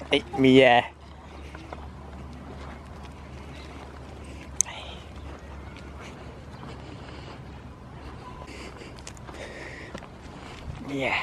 Mia. Yeah.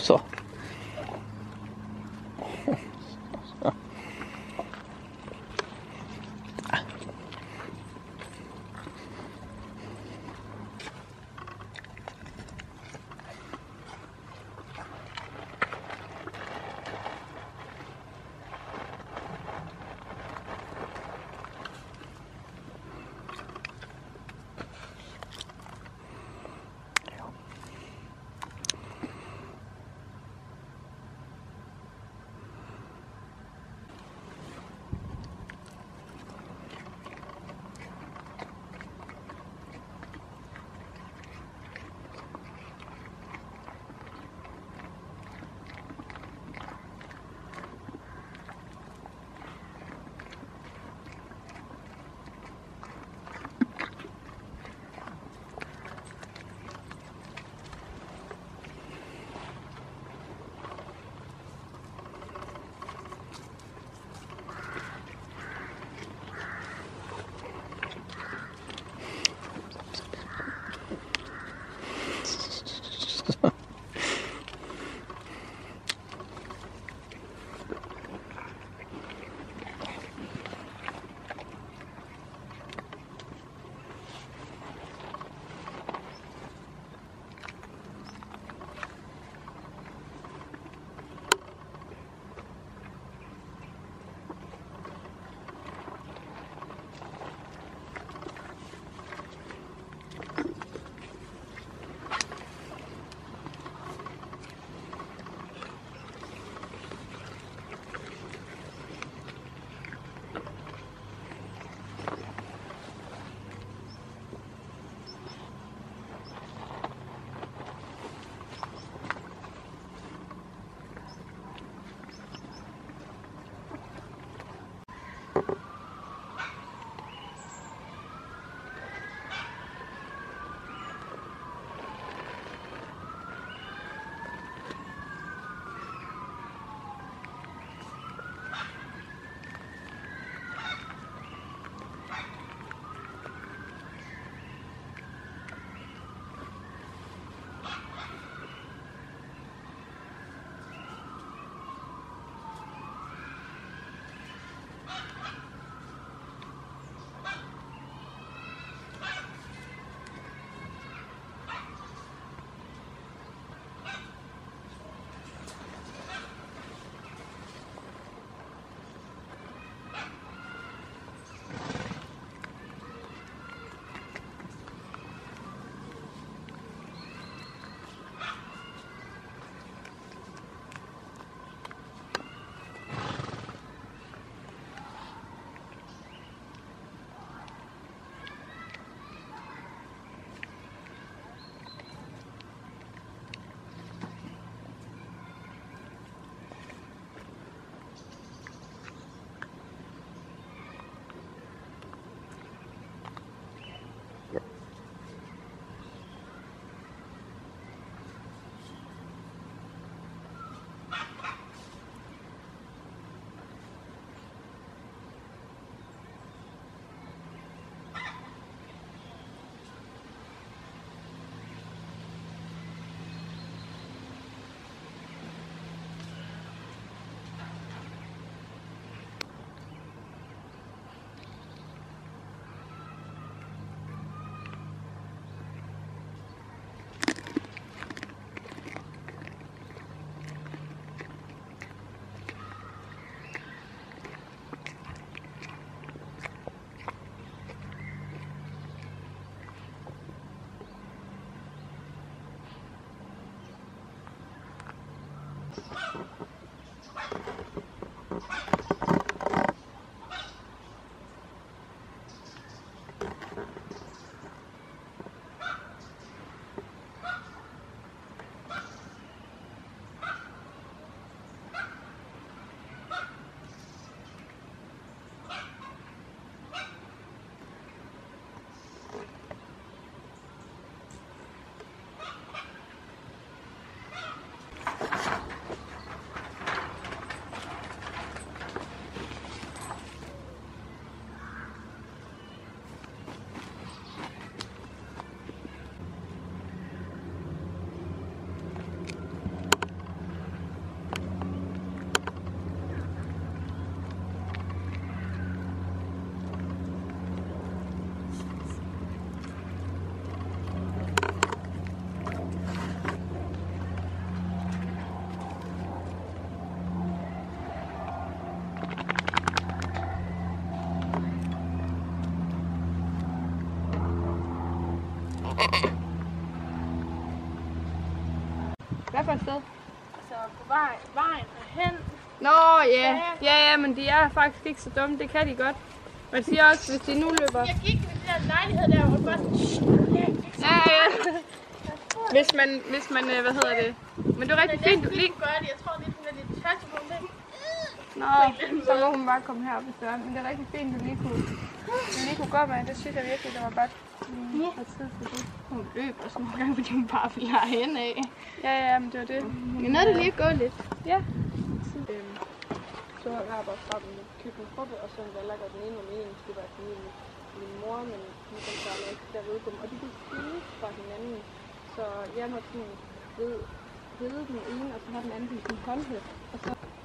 Så. Hvad for et sted? Altså på vejen hen. Nå ja, ja, men de er faktisk ikke så dumme, det kan de godt. Man siger også, hvis de nu løber... Jeg gik ved den der lejlighed der, hvor det bare sådan... Ja. Hvis man, hvad hedder det? Men det er rigtig fint, du lige... gøre det. Jeg tror, det er lidt tørt på det. Nå, så må hun bare komme herop hvis det er. Men det er rigtig fint, du lige kunne gå med. Det synes jeg virkelig, det var godt. Og tid for det. Hun løb og sådan nogle gange, fordi hun bare ville have hende af. Ja, men det var det. Men noget, det lige gå lidt. Ja. Så har jeg bare startet med køkkenfruppe, og så har jeg lagt den ene og den ene. Det var min mor, men hun kan bare ikke der ved dem. Og de kunne skille fra hinanden. Så jeg måtte sådan ride den ene, og så have den anden i sin håndhæft. Og så